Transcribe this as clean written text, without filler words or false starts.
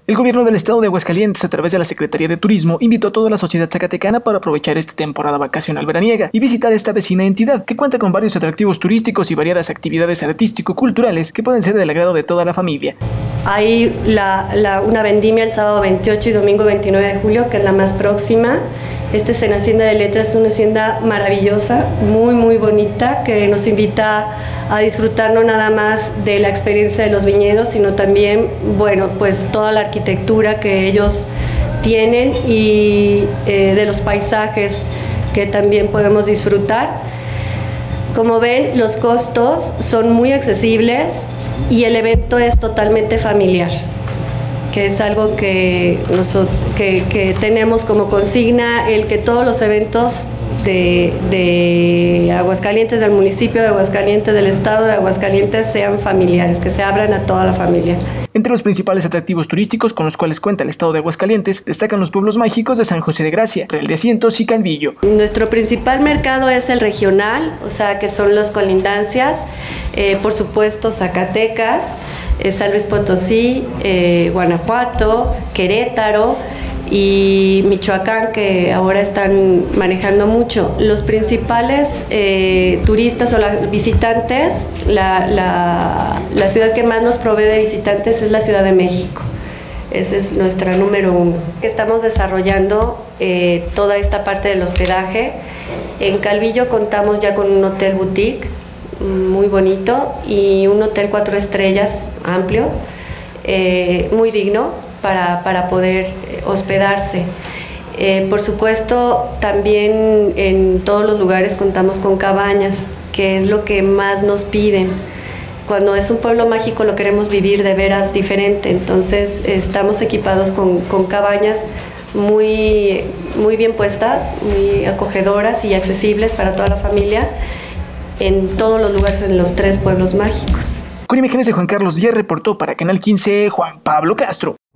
El gobierno del estado de Aguascalientes, a través de la Secretaría de Turismo, invitó a toda la sociedad zacatecana para aprovechar esta temporada vacacional veraniega y visitar esta vecina entidad, que cuenta con varios atractivos turísticos y variadas actividades artístico-culturales que pueden ser del agrado de toda la familia. Hay una vendimia el sábado 28 y domingo 29 de julio, que es la más próxima. Esta es en Hacienda de Letras, es una hacienda maravillosa, muy bonita, que nos invita a disfrutar no nada más de la experiencia de los viñedos, sino también, bueno, pues toda la arquitectura que ellos tienen y de los paisajes que también podemos disfrutar. Como ven, los costos son muy accesibles y el evento es totalmente familiar, que es algo que tenemos como consigna, el que todos los eventos de Aguascalientes, del municipio de Aguascalientes, del estado de Aguascalientes, sean familiares, que se abran a toda la familia. Entre los principales atractivos turísticos con los cuales cuenta el estado de Aguascalientes, destacan los pueblos mágicos de San José de Gracia, Real de Asientos y Calvillo. Nuestro principal mercado es el regional, o sea que son las colindancias, por supuesto Zacatecas, San Luis Potosí, Guanajuato, Querétaro y Michoacán, que ahora están manejando mucho. Los principales turistas o visitantes, la ciudad que más nos provee de visitantes es la Ciudad de México. Esa es nuestra número 1. Estamos desarrollando toda esta parte del hospedaje. En Calvillo contamos ya con un hotel boutique muy bonito y un hotel 4 estrellas amplio, muy digno para poder hospedarse. Por supuesto, también en todos los lugares contamos con cabañas, que es lo que más nos piden. Cuando es un pueblo mágico lo queremos vivir de veras diferente, entonces estamos equipados con cabañas muy bien puestas, muy acogedoras y accesibles para toda la familia, en todos los lugares, en los 3 pueblos mágicos. Con imágenes de Juan Carlos Díaz, reportó para Canal 15 Juan Pablo Castro.